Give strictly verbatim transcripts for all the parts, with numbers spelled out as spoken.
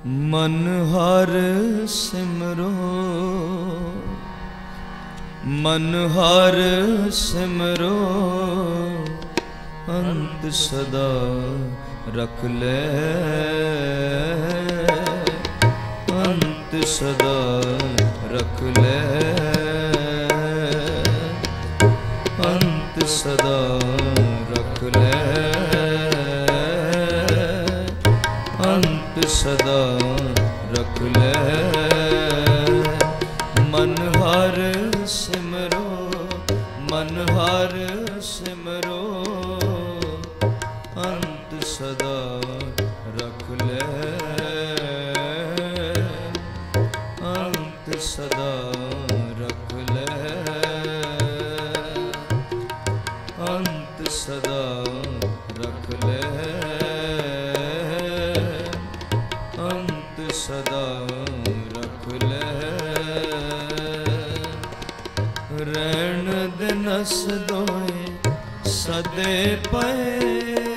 मन हर सिमरो, मन हर सिमरो, अंत सदा रख ले, अंत सदा रख ले, अंत सदा रख ले, अंत सदा रख ले। मन हर सिमरो, मन हर सिमरो, अंत सदा रख ले, अंत सदा रख ले, अंत सदा रख ले, अंत सदा रख ले। रैन दिनस दोए सदे पए,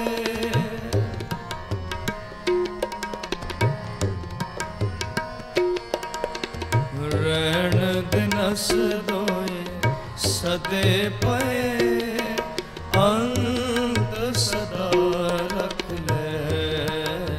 रैन दिनस दोए सदे पए, अंत सदा रख ले,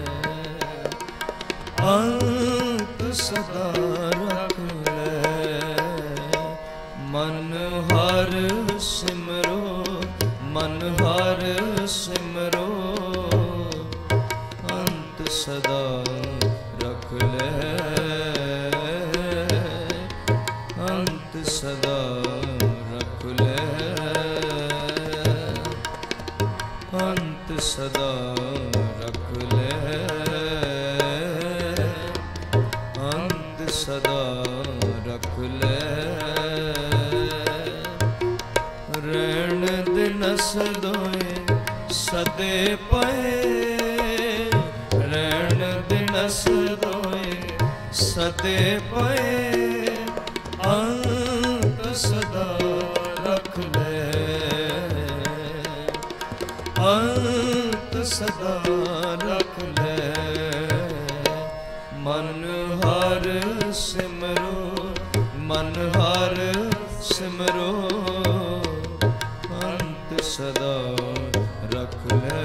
अंत सदा रख ले। मन हर सिमरो, मन हर सिमरो, अंत सदा रख ले, अंत सदा रख ले, अंत सदा रख ले, अंत सदा रख ले। रैन दिनस दोए सदे पए, रैन दिनस दोए सदे पए, अंत सदा रख ले, अंत सदा रख ले। मन हर सिमरो, मन हर सिमरो, अंत सदा रख ले,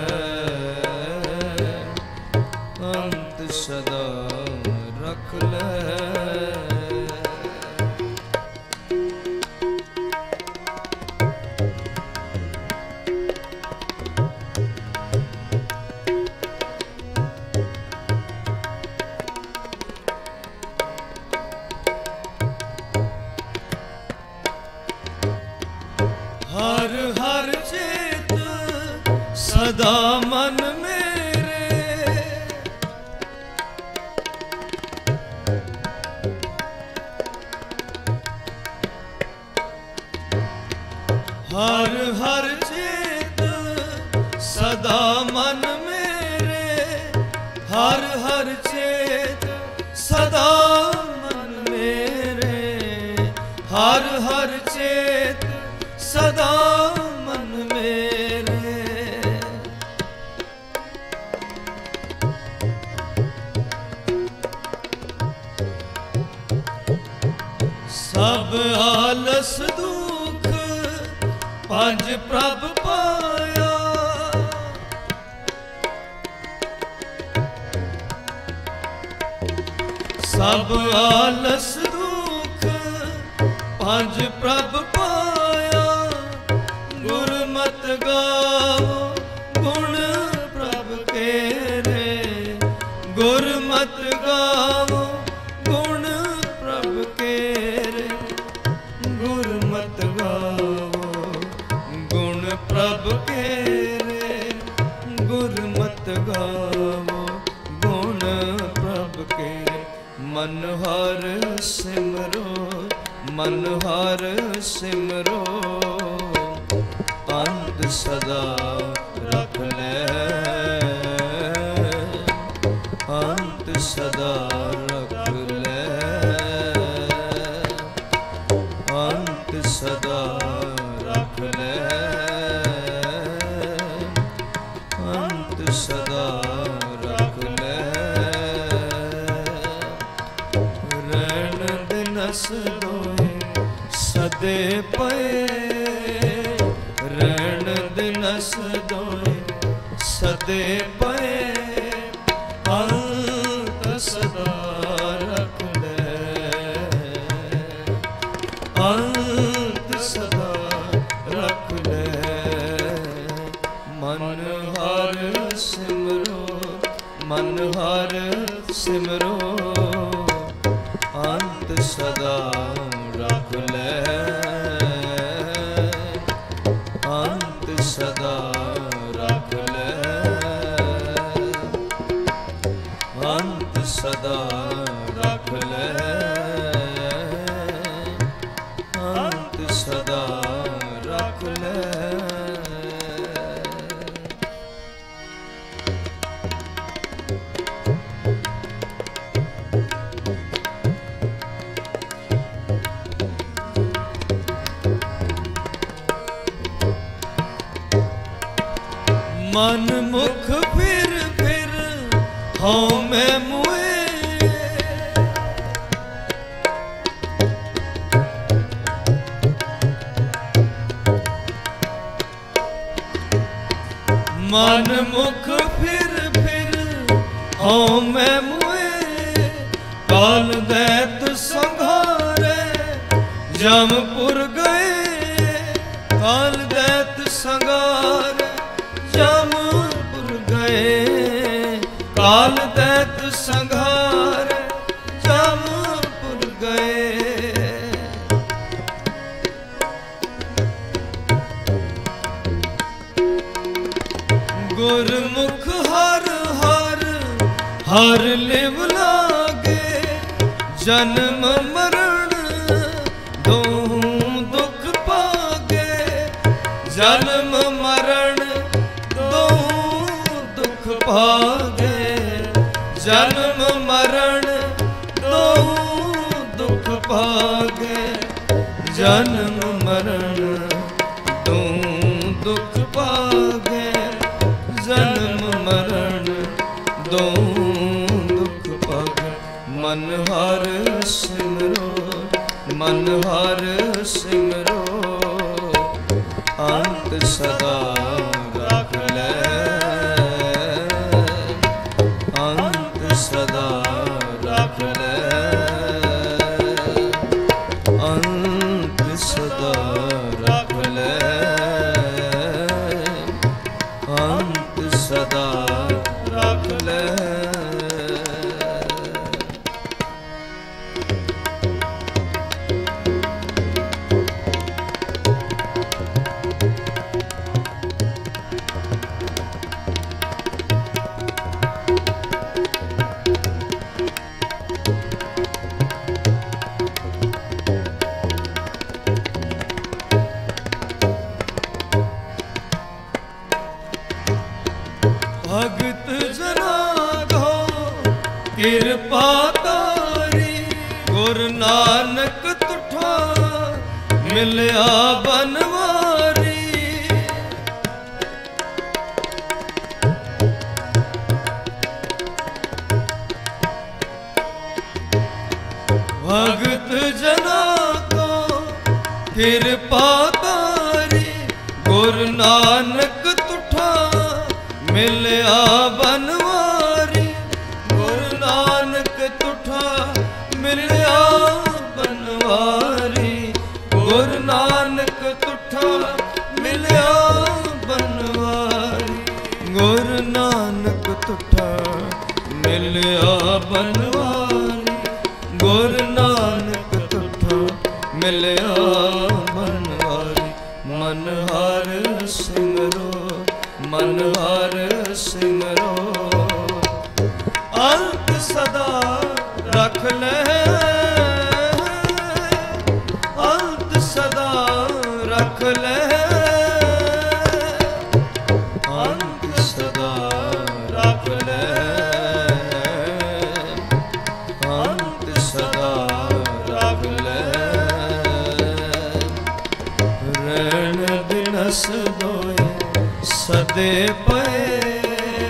अंत सदा रख ले। हर हर चेत सदा मन मेरे, हर हर चेत सदा मन मेरे, हर हर चेत सदा मन मेरे, हर हर चेत सदा मन मेरे। सब आलस दुख पंज प्रभ पाया, सब आलस दुख पंज प्रभ पाया, गुरमत गाओ गुण प्रभ केरे, गुरमत गाओ गुण प्रभ केरे, गुरमत गाओ गुण प्रभ केरे, गुरमत गाओ गुण प्रभ केरे। मन हर सिमरो, मन हर सिमरो, अंत सदा रख ले, अंत सदा रख ले, अंत सदा रख ले, अंत सदा रख ले। नस दोए सदे पए रैन दिनस दोए सदे पए अंत सदा रख ले अंत सदा रख ले मन हर सिमरो मन हर सिमरो अंत सदा रख ले अंत सदा रख ले अंत सदा रख ले अंत सदा रख ले। मन मुख फिर फिर हाँ मैं मुए मन मुख फिर फिर हाँ मैं मुए काल दैत संघारे जमपुर गए काल दैत संघारे जमपुर गए काल दैत संघार जमपुर गए गुरमुख हर हर हर लिव लागे जन्म मरण दोहूं दुख पागे जन्म मरण दुख भागे जन्म मरण दो दुख भागे जन्म मरण दो दुख भागे जन्म मरण दो दुख भागे मन हर सिमरो मन हर सिमरो अंत सदा रख ले सदा रख ले अंत सदा रख ले अंत सदा रख ले। भगत जना गो कृपा तारी गुर नानक तुठा मिलया बनवारी भगत जना को कृपा तारी गुर नानक तुठा मिलया बनवारी गुरु नानक तुठा मिलया बनवारी गुरु नानक तुठा मिलया बनवारी गुरु नानक तुठा मिलया बनवारी गुरु नानक तुठा मिलया बनवारी मन हर सिमरो मन हर सिमरो अंत सदा रख ले अंत सदा रख ले अंत सदा रख ले अंत सदा रख ले रैन दिनस दोए सदे पए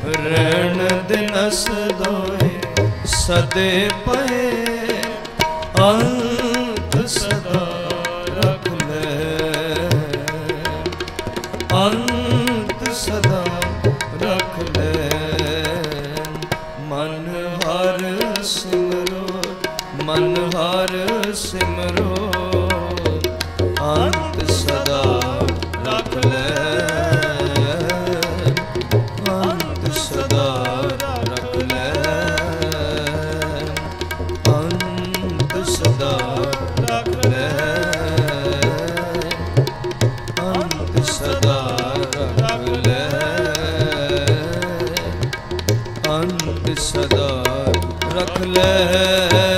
रैन दिनस दोए सदे पए ਅੰਤ ਸਦਾ ਰਖ ਲੈ, ਅੰਤ ਸਦਾ ਰਖ ਲੈ। ਮਨ ਹਰ ਸਿਮਰੋ, ਮਨ ਹਰ ਸਿਮਰੋ, ਅੰਤ ਸਦਾ ਰਖ ਲੈ, ਅੰਤ ਸਦਾ ਰਖ ਲੈ, ਅੰਤ ਸਦਾ ਰਖ ਲੈ, ਅੰਤ ਸਦਾ ਰਖ ਲੈ, ਅੰਤ ਸਦਾ ਰਖ ਲੈ।